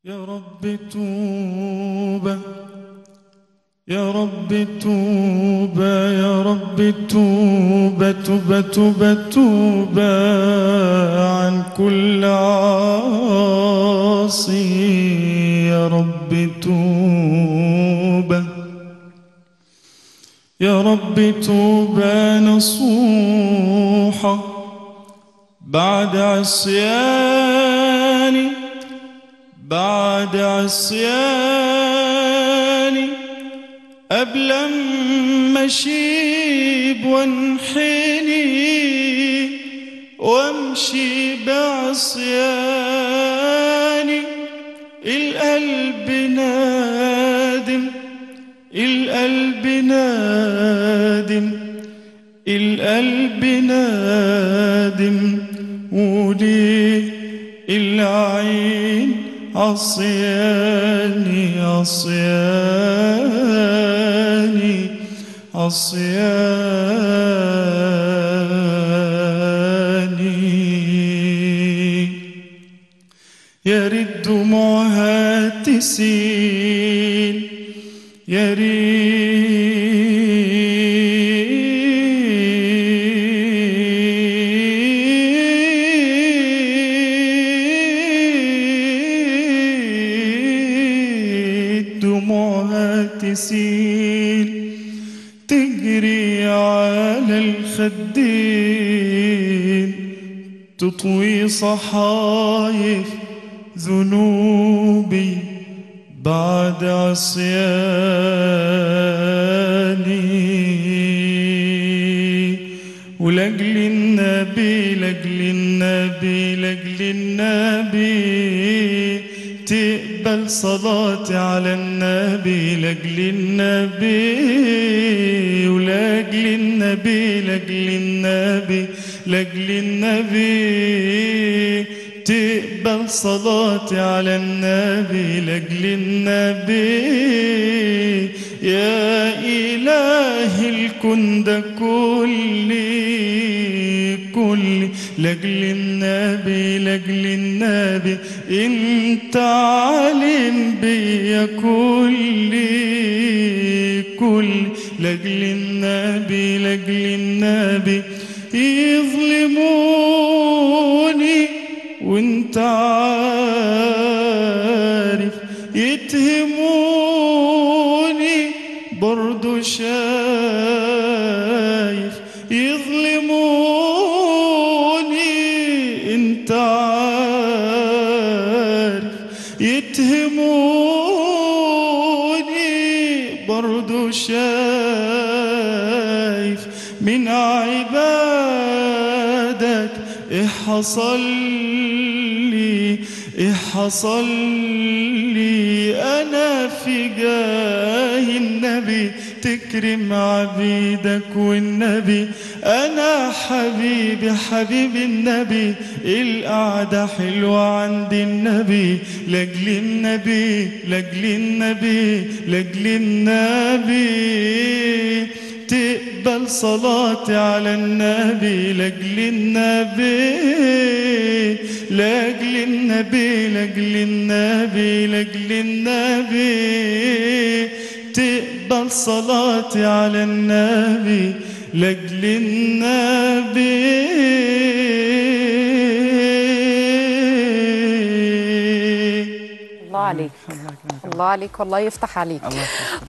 يا رب توبة، يا رب توبة، يا رب توبة توبة توبة توبة عن كل عاصي. يا رب توبة، يا رب توبة نصوحة بعد عصياني، بعد عصياني قبل ما اشيب وانحني وامشي بعصياني. القلب نادم، القلب نادم، القلب نادم، وليه العين عصياني عصياني عصياني. يا ريت دموعها تسيل، يا ريت دموعها تسيل تجري على الخدين، تطوي صحايف ذنوبي بعد عصياني. ولأجل النبي، لأجل النبي، لأجل النبي تقبل صلاتي على النبي. لأجل النبي ولأجل النبي، لأجل النبي، لأجل النبي تقبل صلاتي على النبي. لأجل النبي يا إله الكون ده كل لأجل النبي، لأجل النبي انت عالم بيا كل لأجل النبي، لأجل النبي يظلموني وانت عارف، يتهموني برضو شايف، يظلموني انت عارف، يتهموني برضو شايف. من عبادك ايه حصل لي، ايه حصل لي انا في جاه النبي تكرم عبيدك والنبي. انا حبيبي حبيب النبي، القعدة حلوة عند النبي. لاجل النبي، لاجل النبي، لاجل النبي تقبل صلاتي على النبي. لاجل النبي، لاجل النبي، لاجل النبي، لاجل النبي تقبل صلاتي على النبي. لاجل النبي. الله عليك، الله عليك، والله يفتح عليك.